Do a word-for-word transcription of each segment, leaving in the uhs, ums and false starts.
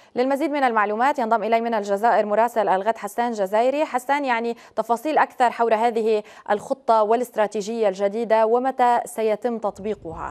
للمزيد من المعلومات ينضم إلي من الجزائر مراسل الغد حسان جزائري. حسان، يعني تفاصيل أكثر حول هذه الخطة والاستراتيجية الجديدة ومتى سيتم تطبيقها؟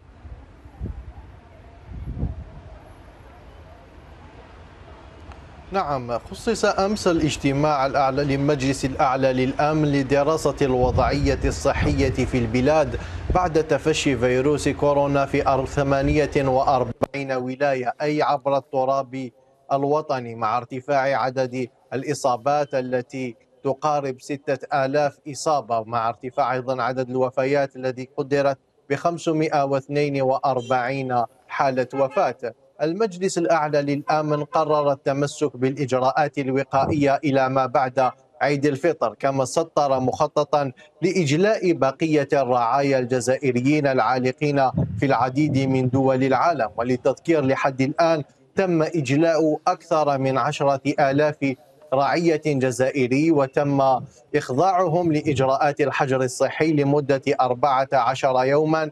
نعم، خصص أمس الاجتماع الأعلى للمجلس الأعلى للأمن لدراسة الوضعية الصحية في البلاد بعد تفشي فيروس كورونا في ثمانية وأربعين ولاية، أي عبر التراب الوطني، مع ارتفاع عدد الإصابات التي تقارب ستة آلاف إصابة، مع ارتفاع أيضا عدد الوفيات الذي قدرت ب خمسمئة واثنين وأربعين حالة وفاة. المجلس الأعلى للأمن قرر التمسك بالإجراءات الوقائية إلى ما بعد عيد الفطر، كما سطر مخططا لإجلاء بقية الرعايا الجزائريين العالقين في العديد من دول العالم. وللتذكير، لحد الآن تم إجلاء أكثر من عشرة آلاف رعية جزائري، وتم إخضاعهم لإجراءات الحجر الصحي لمدة أربعة عشر يوما.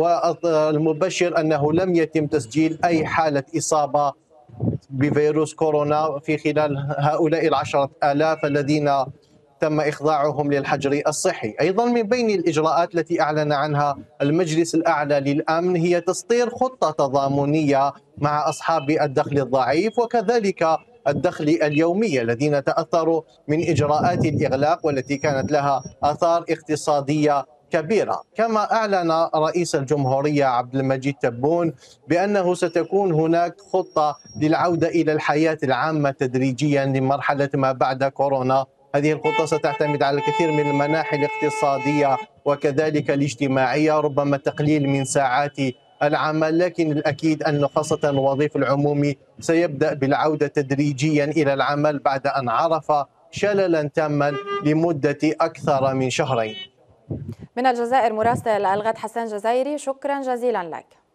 والمبشر أنه لم يتم تسجيل أي حالة إصابة بفيروس كورونا في خلال هؤلاء العشرة آلاف الذين تم إخضاعهم للحجر الصحي. أيضا من بين الإجراءات التي أعلن عنها المجلس الأعلى للأمن هي تسطير خطة تضامنية مع أصحاب الدخل الضعيف وكذلك الدخل اليومي الذين تأثروا من إجراءات الإغلاق والتي كانت لها آثار اقتصادية كبيرة. كما أعلن رئيس الجمهورية عبد المجيد تبون بأنه ستكون هناك خطة للعودة إلى الحياة العامة تدريجيا لمرحلة ما بعد كورونا. هذه الخطة ستعتمد على الكثير من المناحي الاقتصادية وكذلك الاجتماعية، ربما تقليل من ساعات العمل، لكن الأكيد أن خاصة الوظيف العمومي سيبدأ بالعودة تدريجيا إلى العمل بعد أن عرف شللا تاما لمدة أكثر من شهرين. من الجزائر مراسل الغد حسان جزائري، شكرا جزيلا لك.